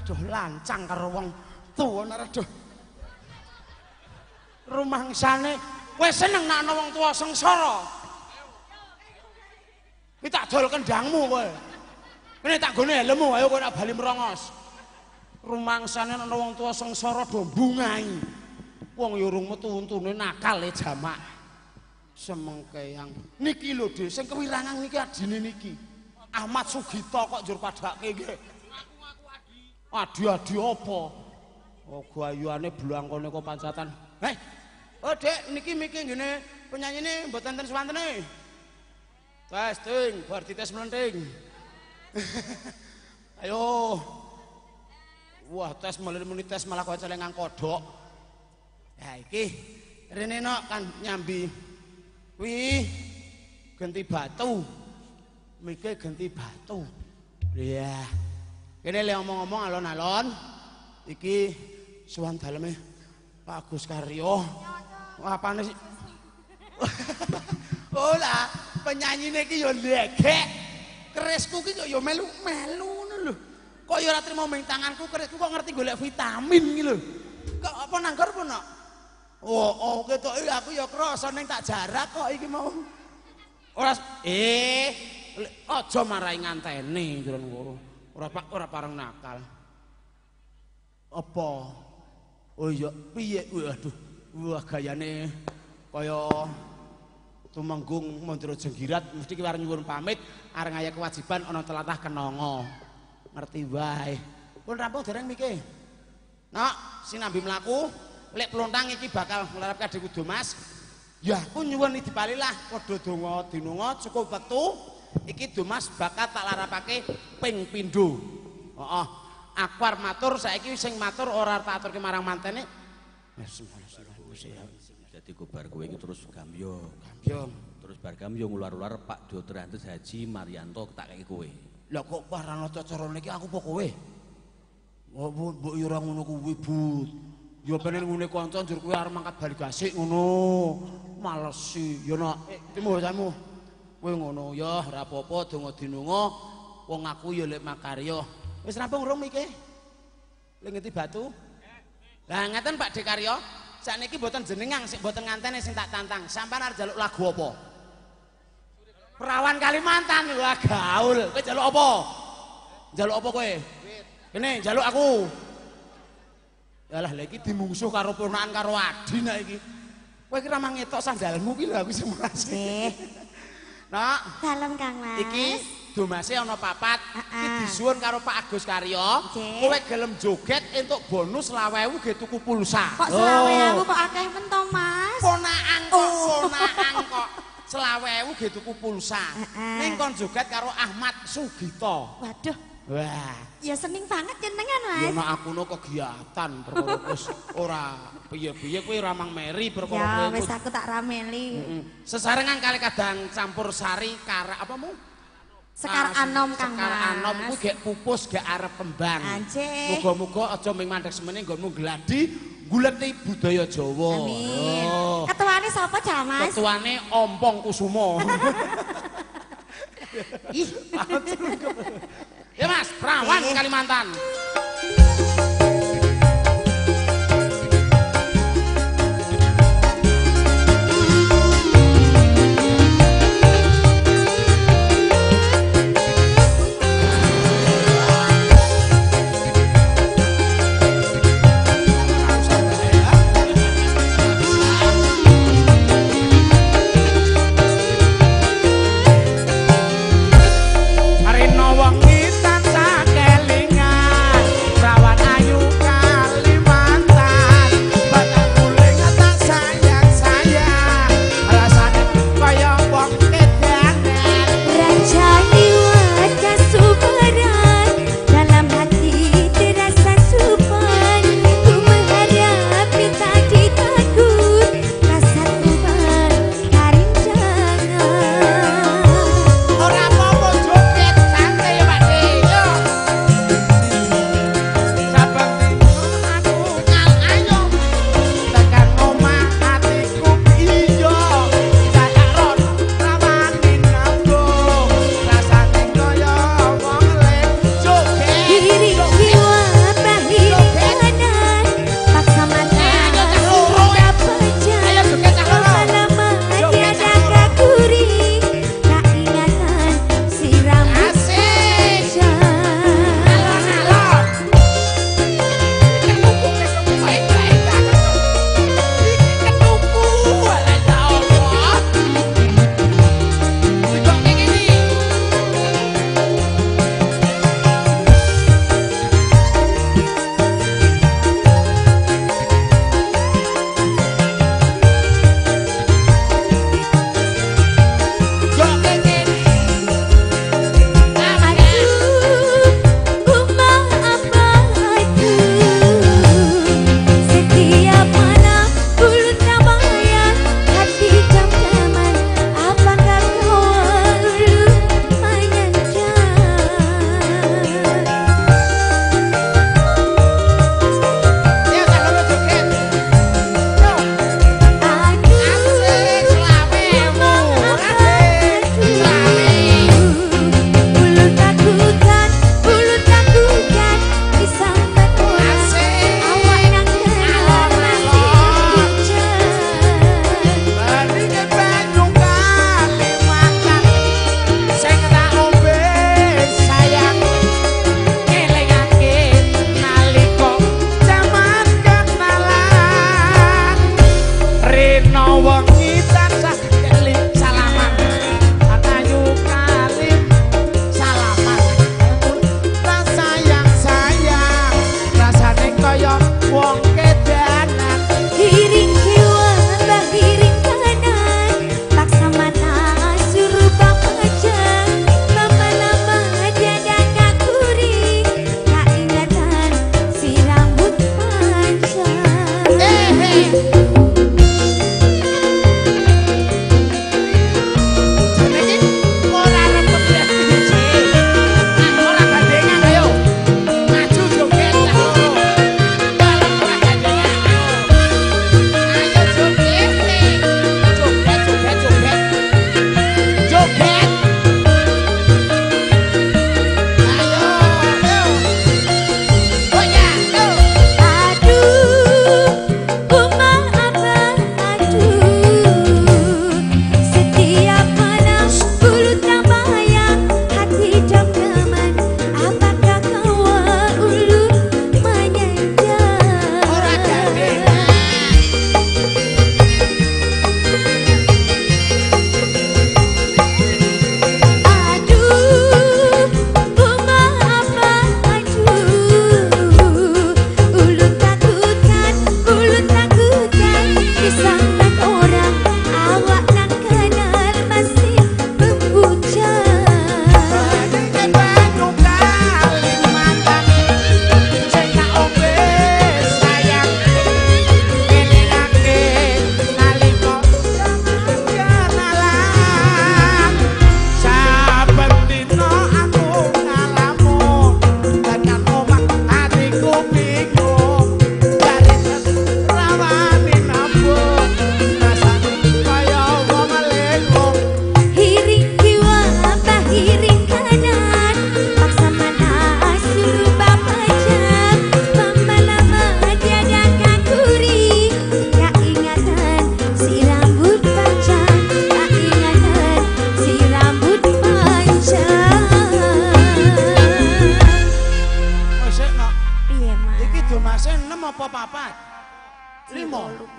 aduh lancang karo wong tuwa aduh. Rumangsane kowe seneng nek ana wong tuwa sengsara. Iki tak dol kendangmu kowe. Ini tak gone helmmu ayo kowe nek bali merongos. Rumangsane ana wong tuwa sengsara do mbungai. Wong ya urung metu untune nakal e jamak. Semengkeyang. Niki lho Dik, sing kewirangan niki adine niki. Ahmad Sugito kok njur padake nggih. Adi-adi apa? Oh gayuane blangkone kok pancatan. Heh. Oh Dek, niki miki ngene penyanyine mboten enten swantene. Testing, bar dites mlenting. Ayo. Wah, tes muni tes malah kok celengan kodhok. Ya iki rene nok kan nyambi. Wih, ganti batu. Miki ganti batu. Iya. Kene le ngomong-ngomong alon-alon. Iki suwan daleme Pak Agus Karyo. Apane sih? Oh lah, penyanyine iki yo ndegek. Kerisku ki yo melu-melu ngono lho. Kok yo ora trimo ming tanganku kerisku kok ngerti golek vitamin iki lho. Kok apa nanggar apa nok? Oh, ketoke aku ya krasa ning tak jarak kok iki mau. Ora aja marahi nganteni jrono ngono. Ora pareng nakal. Apa? Oh iya, piye? Waduh. Wah gayane kaya tumenggung Mandra Jenggirat mesti ki arep nyuwun pamit arep ngaya kewajiban ana telatah kenanga. Ngerti wae. Pun rampung dereng miki. Nok, sinambi mlaku, lek plontang iki bakal nglarap kadhe kudu Mas. Ya aku nyuwun dipalilah padha donga dinunga cukup wektu iki Dumas bakal tak larapake ping pindho. Heeh. Aku arep matur saiki sing matur ora tak aturke marang mantene. Jadi kobar kowe iki terus gambyong. Terus bar gambyong ular-ular Pak Dr. Andes Haji Marianto tak kei kowe. Lah kok parang carane iki aku apa kowe? Oh, mbok yo ora ngono kuwi, Bud. Yo penen ngene kanca njur kowe arep mangkat bali gasik ngono. Malesi, yo nok. Timu samu. Kowe ngono ya ora apa-apa donga dinunga wong aku ya lek makarya. Wis rampung rung iki? Lek ngeti batu. Lah ngeten Pak Dekarya. Sakniki mboten jenengan sing mboten ngantene sing tak tantang. Sampeyan arep njaluk lagu apa? Perawan Kalimantan. Wah gaul. Kowe njaluk apa? Njaluk apa kowe? Kene njaluk aku. Yalah lha iki dimungsuh karo ponakan karo Adi nek iki. Kowe ki ra mangetok sandalmu ki lho aku sing merase. Nak. Dalem Kang Mas. Iki domase ana papat. Iki disuwun karo Pak Agus Karyo. Kowe gelem joget entuk bonus 20.000 ge tuku pulsa. Kok 20.000 kok akeh men to, Mas? Ponakan kok 20.000 ge tuku pulsa. Ning kon joget karo Ahmad Sugito. Waduh. Wah, ya seneng banget jenengan, Mas. ya nek aku no kegiatan perkara wis ora piye-piye kowe ora mang meri perkara ya kowe. wis aku tak rameli. Sesarengan kali kadang campur sari karak apa mu? Sekar anom Kang Mas. Sekar anom ku gek pupus gek arep kembang. Anjir. Muga-muga aja ming mandhek semene nggonmu gladi guleti budaya Jawa. Amin. Oh. Ketuane sapa ja, Mas? Ketuane Ompong Kusumo. Ih, ya Mas, perawan Kalimantan. Arena wengi tansah kelingan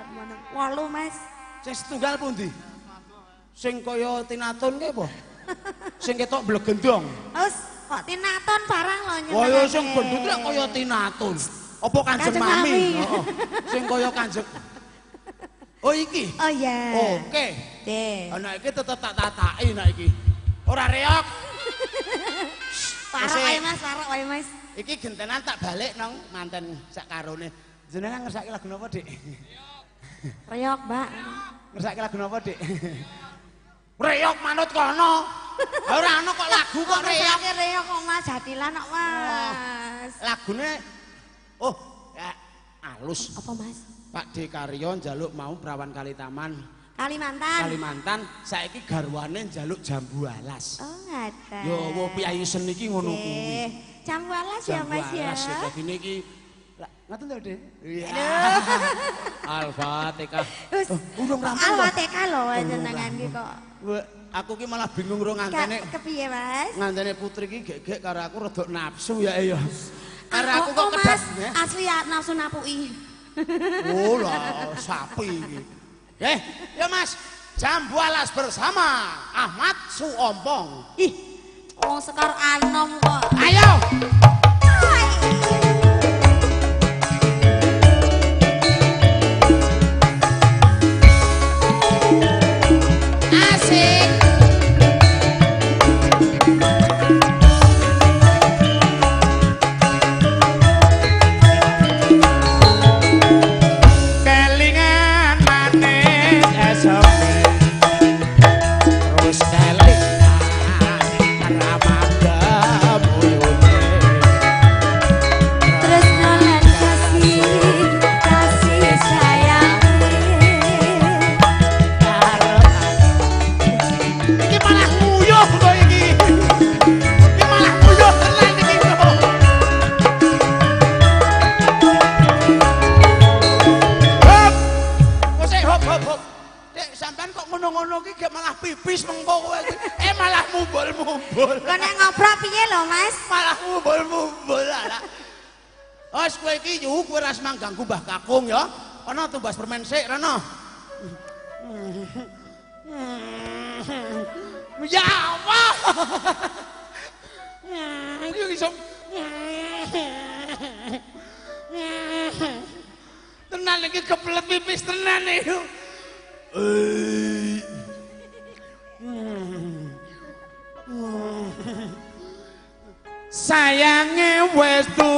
8 Mas. Sing setunggal pundi? Sing kaya tinatun ki apa? Sing ketok blegendong. Wes kok tinaton barang lho nyenengake. Oh ya sing gendut lek kaya tinatun. Apa Kanjeng Mami? Heeh. Sing kaya Kanjeng. Oh iki. Oh iya. Oke. Nggih. Ana iki tetep tak tataki nek iki. Ora reok. Parok wae Mas, parok wae Mas. Iki gentenan tak balik nang manten sak karone. Jenengan ngersake lagu napa, Dik? Reyok, Mbak. Ngersake lagu napa, Dik? Reok manut kono. Ora ana kok lagu kok reok. Reyok kok Mas Jatilan kok Mas. Lagune oh, ya alus. Apa Mas? Pak D Karyo njaluk mau Prawan Kalitaman Kalimantan. Kalimantan saiki garwane njaluk Jambu Alas. Oh, ngaten. Yo wo piyayi seni iki ngono kuwi. Jambu alas ya Mas ya. Jambu Alas ya dene iki. Lah, ngoten to, Dik? Iya. Al-Fatihah. Wis urung rampung. Al-Fatihah lho jenengan iki kok. Aku ki malah bingung ro ngantene. Kepiye Mas? Ngantene putri ki gek-gek karo aku rada nafsu ya ya. Karo aku kok Mas, kedas. asli nafsu napuki. Oh lah, sapi iki. Ya Mas, Jambu Alas bersama Ahmad Suompong. Ih, wong Sekar Anom kok. Ayo. Asik. Kelingan manis esok terus kelingan ramadhan buyute Terus nolan kasih sayang. iki malah nguyuh kok iki malah nguyuh tenan iki kok hop kok hop Dek sampean kok ngono-ngono iki gek malah pipis mengko kowe iki malah mumbul-mumbul Kok nek ngobrol piye lho Mas? malah mumbul-mumbul ala wes kowe iki yu kowe ras mangganggu Mbah Kakung ya ana tumbas permen sik rene ya Allah iki iso tenan iki kebelet pipis tenan iki sayange wis